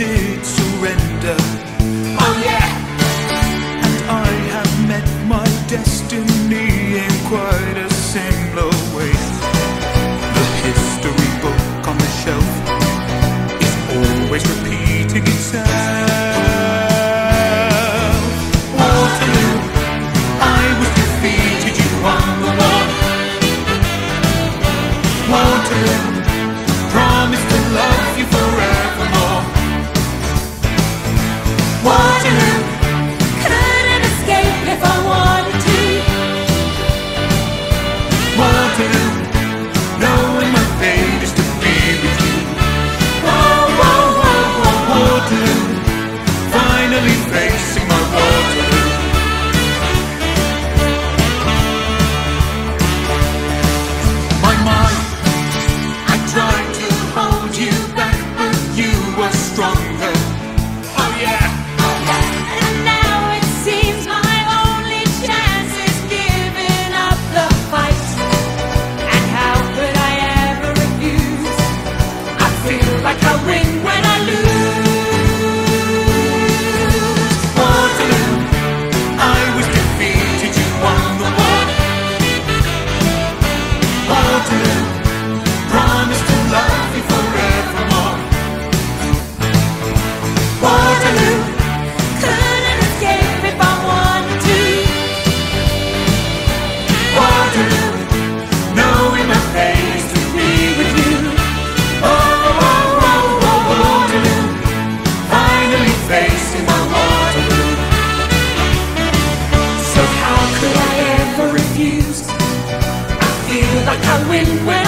did surrender. Oh yeah! And I have met my destiny in quite a similar way. The history book on the shelf is always repeating itself. Waterloo, I was defeated, you won the war. Waterloo, promise to love you forevermore. Waterloo, Couldn't escape if I wanted to. Waterloo, knowing my fate is to be with you. Whoa, whoa, whoa, whoa, whoa. Waterloo, finally facing my Waterloo. My mind, I tried to hold you back, but you were stronger. Oh yeah. And now it seems my only chance is giving up the fight. And how could I ever refuse? I feel like I win when I lose. Waterloo, I was defeated, you won the war. Waterloo, promise to love you forevermore. Waterloo, Couldn't escape if I wanted to. Waterloo, knowing my fate is to be with you. Oh, oh, oh, oh, Waterloo, finally facing my Waterloo. So how could I ever refuse? I feel like I win when